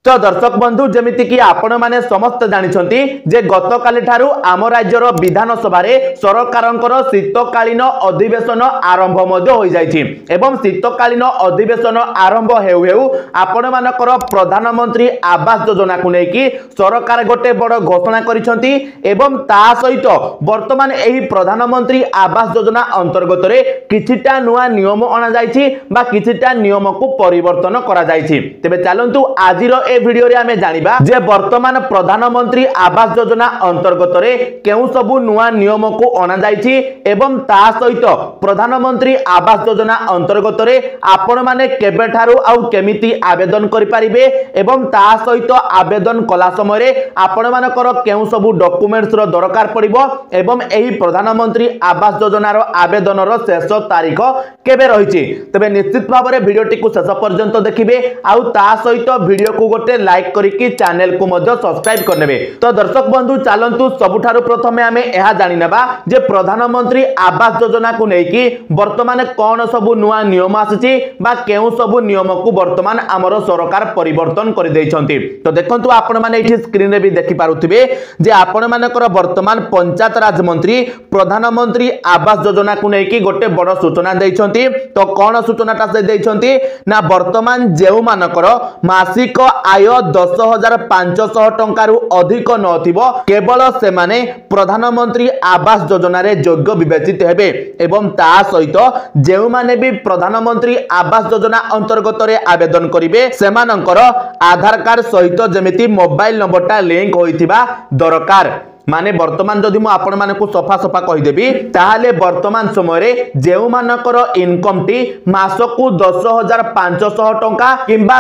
तो दर्शक बंधु जमिति कि आपण माने समस्त जानिछंती जे गतकाली ठारू आम राज्यर विधानसभा रे सरकारंकर शीतकालीन अधिवेशन आरंभ मध्य होई जाइछि एवं शीतकालीन अधिवेशन आरंभ हेउ हेउ आपण मानकर प्रधानमंत्री आवास योजना को नेकी सरकार गोटे बड़ घोषणा करिसंती एवं ता सहित वर्तमान एही प्रधानमंत्री आवास योजना अंतर्गत रे किछिटा नुआ नियम अना जाइछि बा किछिटा नियम को परिवर्तन करा जाइछि। तेबे चलंतु आजिरो ए वीडियो रे आमे जानिबा जे वर्तमान प्रधानमंत्री आवास योजना अंतर्गत रे केउ सबु नुआ नियम को अना जाइछि एवं ता सहित प्रधानमंत्री आवास योजना अंतर्गत रे आपण माने केबे ठारू आउ केमिति आवेदन करि परिबे एवं ता सहित आवेदन कला समय रे आपण मानकर केउ सबु डॉक्यूमेंट्स रो दरकार पड़िबो एवं एही प्रधानमंत्री आवास योजना रो आवेदन रो शेष तारीख केबे रहिछि। तबे निश्चित भाव रे वीडियो टी को शेष पर्यंत देखिबे आउ ता सहित वीडियो को गोटे लाइक करिकि चैनल को मध्य सब्सक्राइब करनेबे। तो दर्शक बंधु चलंतु सबुठारु प्रथमे आमे एहा जानि नेबा जे प्रधानमंत्री आवास योजना को नेकी वर्तमान कोन सबु नुआ नियम आसीछि बा केउ सबु नियम को वर्तमान हमरो सरकार परिवर्तन करि दैछंती। तो देखंतु आपण माने एठी स्क्रीन रे भी देखि पारुथिबे जे आपण मानकर वर्तमान पंचायत राज मंत्री प्रधानमंत्री आवास योजना को नेकी गोटे बड़ सूचना दैछंती। तो कोन सूचनाटा से दैछंती ना वर्तमान जेउ मानकर मासिक आय 10,500 टंका रु अधिक नथिबो केवल से माने प्रधानमंत्री आवास योजना रे योग्य विवेचित हेबे एवं ता सहित जेउ माने भी प्रधानमंत्री आवास योजना अंतर्गत रे आवेदन करिवे सेमानकर आधार कार्ड सहित जेमिति मोबाइल नंबरटा लिंक होइथिबा दरकार। माने वर्तमान जदि मु आपण मानकु सफा सफा कहि देबी ताहाले वर्तमान समय रे जेउ मानकर इनकम टी मासकु 10,500 टंका किंबा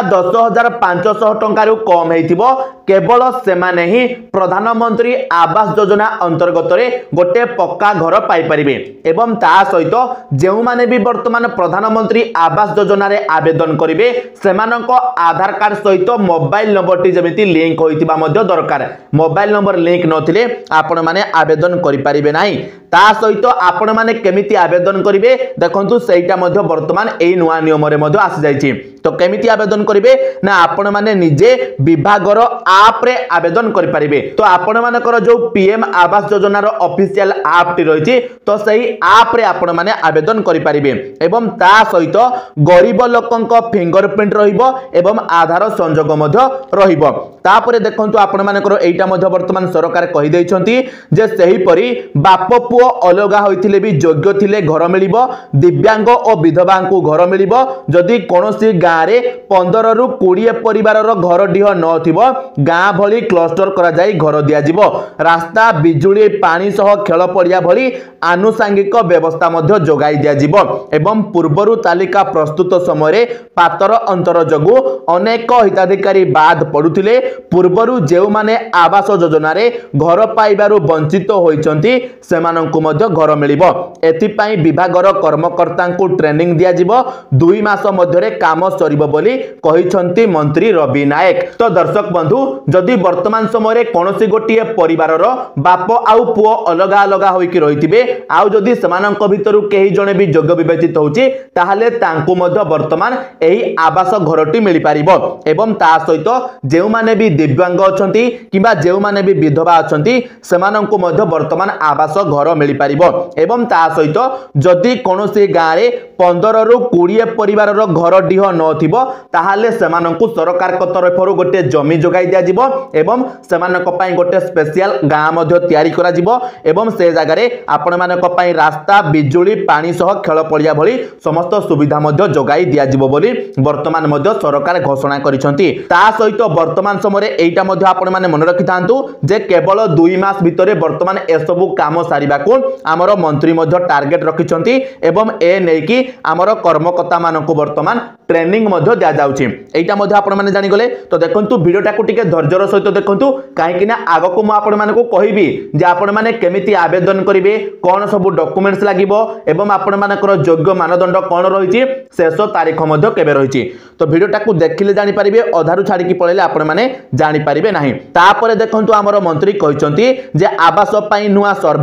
10,500 टंका रु कम हेतिबो केवल से माने ही प्रधानमंत्री आवास योजना अंतर्गत रे गोटे पक्का घर पाई परिबे एवं ता सहित जेउ माने भी वर्तमान प्रधानमंत्री आवास योजना रे आवेदन करिवे सेमानक आधार कार्ड सहित मोबाइल नंबर टी जेमिति लिंक होइतिबा मध्ये दरकार। मोबाइल नंबर लिंक नथिले आपण माने आवेदन करि परिबे नाही। ता सहित आपण माने केमिति आवेदन करिवे देखंतु सेटा मध्ये वर्तमान एई नुआ नियम रे मध्ये आसी जाइछि। तो केमिति आवेदन करिवे ना आपण माने निजे विभागर आप रे आवेदन करि परिबे। तो आपण मानकर जो पीएम आवास योजना रो ऑफिशियल आप टी रहिछि तो सही आप रे आपण माने आवेदन करि परिबे एवं ता सहित गरीब लोकंक फिंगरप्रिंट रहिबो एवं आधार संजोग मध्ये रहिबो। तापरे देखंतु आपण मानकर एटा मध्ये वर्तमान सरकार कहि दैछंती जे सही परी बाप पुओ अलगा होइथिले भी योग्य थिले घर मिलिबो दिव्यांग और विधवा को घर मिलिबो जदि कोनोसी गां रे 15 रु 20 परिवार रो घर डिह नथिबो गां भली क्लस्टर करा जाई घर दिया जिवो रास्ता बिजुली पानी सह खेल पड़िया भली आनुषंगिक व्यवस्था मध्ये जोगाई दिया जिवो एवं पूर्वरु तालिका प्रस्तुत समय रे पातर अंतर जगु अनेक हिताधिकारी बाद पडुथिले पूर्वरु जेउ माने आवास योजना रे घर पाइबारु वंचित होइचंती सेमानंकु मध्ये घर मिलिबो। एथि पई विभागर कर्मकर्ता को ट्रेनिंग दिया जिवो 2 मास मध्ये रे काम सरिबो बोली कहिसंती मंत्री रवि नायक। तो दर्शक बंधु जदि वर्तमान समय रे कोनोसी गोटिए परिवार रो बाप आउ पुओ अलगा अलगा होइकी रहितिबे आउ जदि सेमानंक भितरु केही जणे भी योग्य विवेचित होउची ताहाले तांकु मध्ये वर्तमान एही आवास घरटी मिलि पारिबो एवं ता सहित जेउ माने भी दिव्यांग अछंती किबा जेउ माने भी विधवा अछंती सेमानंकु मध्ये वर्तमान आवास घर मिलि पारिबो एवं ता सहित जदि कोनोसी गां रे 15 रु 20 परिवार रो घर डिह नथिबो ताहाले सेमानंकु सरकार को तरफरु गोटे जमी जोगाई दिया जिवो एवं सेमानक पई गोटे स्पेशल गां मध्ये तयारी करा जिवो एवं से जगह रे आपण मानक पई रास्ता बिजुली पानी सह खेल पड़िया भली समस्त सुविधा मध्ये जोगाई दिया जिवो बोली वर्तमान मध्ये सरकार घोषणा करिसंती। ता सहित वर्तमान समय रे एटा मध्ये आपण माने मन रखि थांतु जे केवल 2 मास भितरे वर्तमान ए सबु काम सारिबा को हमरो मंत्री मध्ये टार्गेट रखिसंती एवं ए नेकी हमरो कर्मकर्ता मानको वर्तमान ट्रेनिंग मध्ये दिया जाउची। एटा मध्ये आपण माने जानि गले। तो देखंतु वीडियोटा को टिके धैर्यर सहित देखंतु काहे कि ना आगो को म आपण मानको कहिबी जे आपण माने केमिति आवेदन करिवे कोन सब डॉक्यूमेंट्स लागिबो एवं आपण मानकर योग्य मानदंड कोन रहिछि शेष तारीख मध्ये केबे रहिछि। तो वीडियोटा को देखिले जानि परिबे अधारु छाडी कि पळेले आपण माने जानि परिबे नाही। तापरे देखंतु हमरो मंत्री कहिसंती जे आवास पई नुआ सर्वे करिवे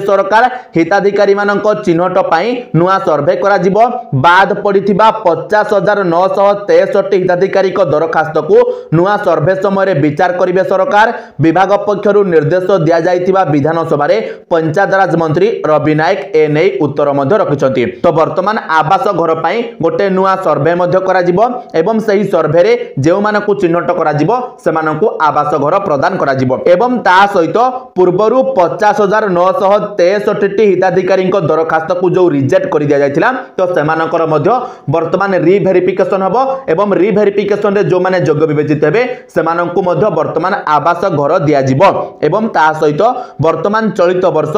सरकार हिताधिकारी मानक चिन्हट पाई नुआ सर्वे करा जिवो बाद पड़िथिबा 50,963 हिताधिकारी दरखास्त को नुआ सर्वे समय विचार करिवे सरकार विभाग पक्षरु निर्देश दिया जाइथिबा विधानसभा रे पंचायत राज मंत्री रवि नायक ए नै उत्तर मध्य रखिछंती। तो वर्तमान आवास घर पाई गोटे नुआ सर्वे मध्य करा जिवो एवं सही सर्वे रे जेउ मानकु चिन्हट करा जिवो सेमानकु आवास घर प्रदान करा जिवो एवं ता सहित पूर्वरु 50,963 हिताधिकारी दरखास्त को जो रिजेक्ट कर दिया जाइथिला तो सेमानकर मध्य वर्तमान रिवेरिफिकेशन हबो एवं रिवेरिफिकेशन रे जो माने योग्य विवेचित हेबे सेमानकु मध्य वर्तमान आवास घर दिया जिवो एवं ता सहित वर्तमान चलित वर्ष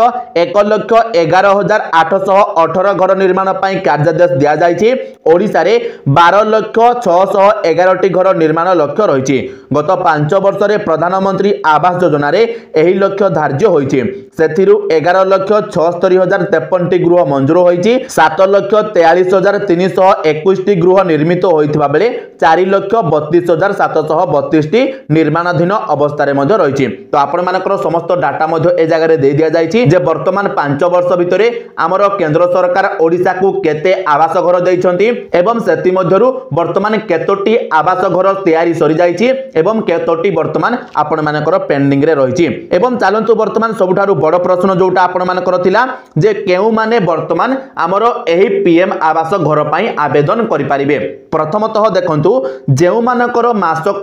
1,11,818 घर निर्माण पाई कार्यादेश दिया जाइछि। ओडिसा रे 12,611 घर निर्माण लक्ष्य रहिछि। गत 5 वर्ष रे प्रधानमंत्री आवास योजना रे एही लक्ष्य धार्य होइछि। सेथिरु 11,76,053 गृह मंजूर होइछि। 7,43,321 गृह निर्मित होइथिबा बेले 4,32,732 निर्माणाधीन अवस्था रे मध्य रहिछि। तो आपण मानकर समस्त डाटा मध्य ए जगह रे दे दिया जाइछि जे वर्तमान 5 वर्ष भितरे हमर केंद्र सरकार ओडिसा को केते आवास घर दैछंती एवं सेति मध्यरु वर्तमान केतोटी आवास घर तयारी सरी जाइछि एवं केतोटी वर्तमान आपण मानकर पेंडिंग रे रहिछि। एवं चालंतु वर्तमान सबुठारु बड़ प्रश्न जोटा आपण मानकर थिला जे केउ माने वर्तमान हमर एही पीएम आवास घर पाई आवेदन करि परिबे। प्रथमतः देखंतु जेउ मानकर मासकु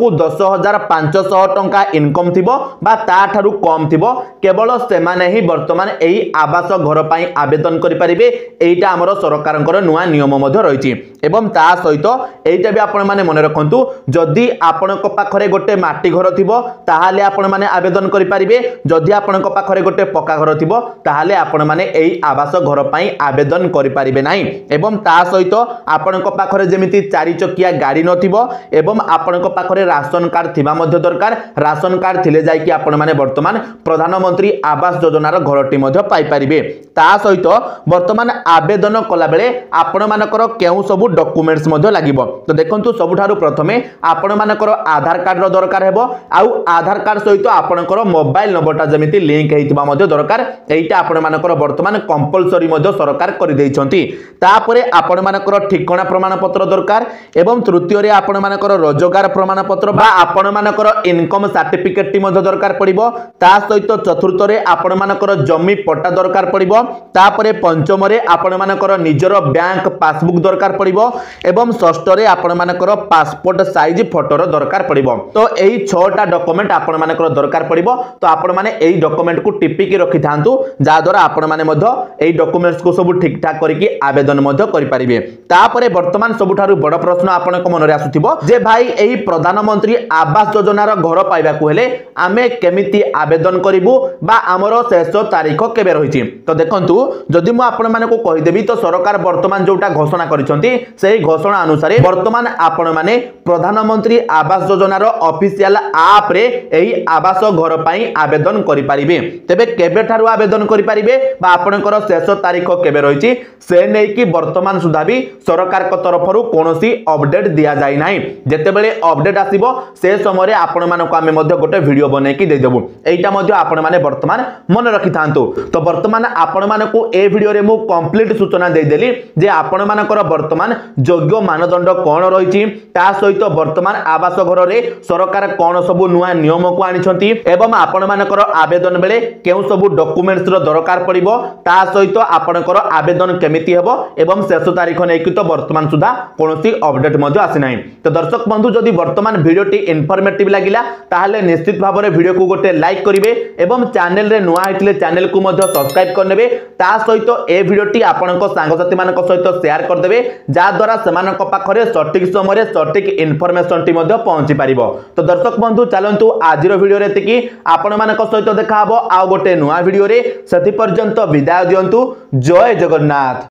10,500 टंका इनकम थिबो बा ता ठारु कम थिबो केवल सेमाने ही वर्तमान एही आवास घर पाई आवेदन करि परिबे। एइटा हमर सरकारंकर नुआ नियम मध्य रहिछि एवं ता सहित एइटा भी आपण माने मन रखंतु जदि आपणक पाखरे गोटे माटी घर थिबो ताहाले आपण माने आवेदन करि परिबे। जदि आपणक पाखरे गोटे पक्का घर थिबो ताहाले आपण माने एही आवास घर पाई आवेदन करि परिबे नाही। एवं ता सहित आपणक पाखरे जेमिति 4 चकिया गाड़ी नथिबो एवं आपणक पाखरे राशन कार्ड थिबा मध्य दरकार। राशन कार्ड थिले जाय कि आपण माने वर्तमान प्रधानमंत्री आवास योजनार घरटी मध्य पाई परिबे। ता सहित वर्तमान आवेदन कला बेले आपण मानकर केउ सब डॉक्यूमेंट्स मध्य लागिबो। तो देखंतु सबुठारु प्रथमे आपण मानकर आधार कार्ड रो दरकार हेबो आउ आधार कार्ड सहित आपणकर मोबाइल नंबरटा जेमिति लिंक हेतिबा मध्य दरकार। एइटा आपण मानकर वर्तमान कंपलसरी मध्य सरकार करि दैछंती। तापरे आपण मानकर ठिकाना प्रमाण पत्र दरकार एवं तृतीय रे आपण मानकर रोजगार प्रमाण पत्र बा आपण मानकर इनकम सर्टिफिकेट टी मध्य दरकार पड़िबो। ता सहित चतुर्थ रे आपण मानकर जमी पट्टा दरकार पड़िबो। तापरे पंचम रे आपण मानकर निजर बैंक पासबुक दरकार पड़िबो एवं षष्ठ रे आपण मानकर पासपोर्ट साइज फोटो दरकार पड़िबो। तो एही 6टा डॉक्यूमेंट आपण मानकर दरकार पड़िबो। तो आपण माने एही डॉक्यूमेंट को टिपिक रखि थांतु जा द्वारा आपण माने मध्य एही डॉक्यूमेंट्स को सब ठीक ठाक करके आवेदन मध्य करि परिबे। तापरे वर्तमान सबुठारु बड़ प्रश्न आपण को मन रे आसुथिबो जे भाई एही प्रधानमंत्री आवास योजनार घर पाइबा को हेले आमे केमिति आवेदन करिवु बा हमरो शेष तारीख केबे रहिछि। तो देखंतु जदि मु आपण माने को कहि देबी तो सरकार वर्तमान जोटा घोषणा करिसंती सेही घोषणा अनुसार वर्तमान आपण माने प्रधानमंत्री आवास योजनार ऑफिशियल ऐप रे एही आवास घर पाई आवेदन करि परिबे। तबे केबे ठारु आवेदन करि परिबे बा आपणकर शेष तारीख केबे रहिछि से नै कि वर्तमान सुधा भी सरकार को तरफरु कोनोसी अपडेट दिया जाय नाही। जेतेबेले अपडेट आसीबो से समय आपण मानको आमे मध्य गोटे वीडियो बनै कि दे देबो। एइटा मध्य आपण माने वर्तमान मन रखि थांतु। तो वर्तमान आपण मानको ए वीडियो रे मु कंप्लीट सूचना दे देली जे आपण मानकर वर्तमान योग्य मानदंड कोन रहिछि ता सहित वर्तमान आवास घर रे सरकार कोन सब नुआ नियम को आनिछंती एवं आपण मानकर आवेदन बेले केउ सब डॉक्यूमेंट्स रो दरकार पड़िबो ता सहित आपणकर आवेदन केमिति हेबो एवं शेष तारीख नै कि तो वर्तमान सुधा कोनोसी अपडेट मध्य आसी नाही। तो दर्शक बंधु जदि वर्तमान वीडियोटी इनफॉर्मेटिव लागिला ताहाले निश्चित भाव में वीडियो को गोटे लाइक करिवे एवं चैनल रे नुआ हेतिले चैनल को मध्य सब्सक्राइब करनेबे। ता सहित ए वीडियोटी आपणक सांगसाथी मानक सहित शेयर कर देबे जा द्वारा सेमानक पाखरे सटीक समय सटीक इनफॉरमेशन टी मध्य पहुंची पारिबो। तो दर्शक बंधु चलंतु आजिर वीडियो रे एतिकी आपण मानक सहित देखा हबो आ गोटे नुआ वीडियो रे। सेति पर्यंत विदाय दियंतु। जय जगन्नाथ।